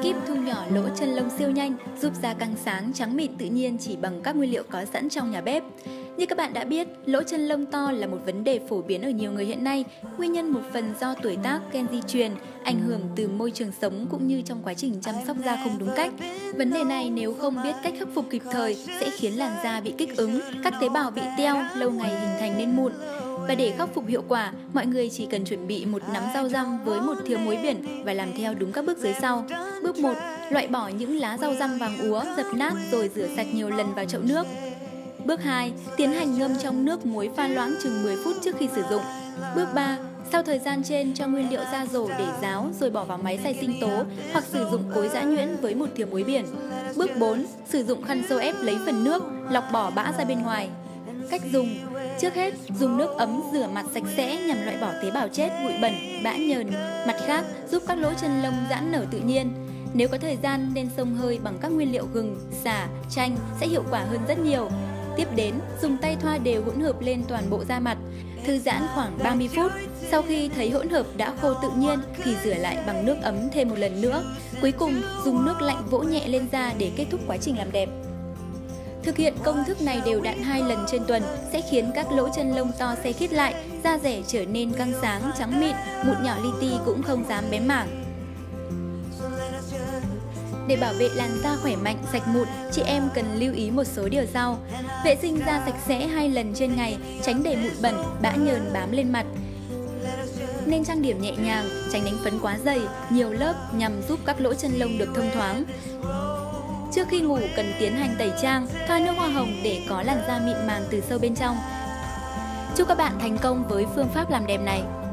kíp thu nhỏ lỗ chân lông siêu nhanh, giúp da căng sáng, trắng mịn tự nhiên chỉ bằng các nguyên liệu có sẵn trong nhà bếp. Như các bạn đã biết, lỗ chân lông to là một vấn đề phổ biến ở nhiều người hiện nay, nguyên nhân một phần do tuổi tác, gen di truyền, ảnh hưởng từ môi trường sống cũng như trong quá trình chăm sóc da không đúng cách. Vấn đề này nếu không biết cách khắc phục kịp thời sẽ khiến làn da bị kích ứng, các tế bào bị teo, lâu ngày hình thành nên mụn. Và để khắc phục hiệu quả, mọi người chỉ cần chuẩn bị một nắm rau răm với một thìa muối biển và làm theo đúng các bước dưới sau. Bước 1. Loại bỏ những lá rau răm vàng úa, dập nát rồi rửa sạch nhiều lần vào chậu nước. Bước 2. Tiến hành ngâm trong nước muối pha loãng chừng 10 phút trước khi sử dụng. Bước 3. Sau thời gian trên, cho nguyên liệu ra rổ để ráo rồi bỏ vào máy xay sinh tố hoặc sử dụng cối giã nhuyễn với một thìa muối biển. Bước 4. Sử dụng khăn xô ép lấy phần nước, lọc bỏ bã ra bên ngoài. Cách dùng: trước hết, dùng nước ấm rửa mặt sạch sẽ nhằm loại bỏ tế bào chết, bụi bẩn, bã nhờn. Mặt khác, giúp các lỗ chân lông giãn nở tự nhiên. Nếu có thời gian nên xông hơi bằng các nguyên liệu gừng, sả, chanh sẽ hiệu quả hơn rất nhiều. Tiếp đến, dùng tay thoa đều hỗn hợp lên toàn bộ da mặt. Thư giãn khoảng 30 phút. Sau khi thấy hỗn hợp đã khô tự nhiên thì rửa lại bằng nước ấm thêm một lần nữa. Cuối cùng, dùng nước lạnh vỗ nhẹ lên da để kết thúc quá trình làm đẹp. Thực hiện công thức này đều đặn 2 lần trên tuần sẽ khiến các lỗ chân lông to se khít lại, da rẻ trở nên căng sáng, trắng mịn, mụn nhỏ li ti cũng không dám bém mảng. Để bảo vệ làn da khỏe mạnh, sạch mụn, chị em cần lưu ý một số điều sau. Vệ sinh da sạch sẽ 2 lần trên ngày, tránh để bụi bẩn, bã nhờn bám lên mặt. Nên trang điểm nhẹ nhàng, tránh đánh phấn quá dày, nhiều lớp nhằm giúp các lỗ chân lông được thông thoáng. Trước khi ngủ cần tiến hành tẩy trang, thoa nước hoa hồng để có làn da mịn màng từ sâu bên trong. Chúc các bạn thành công với phương pháp làm đẹp này!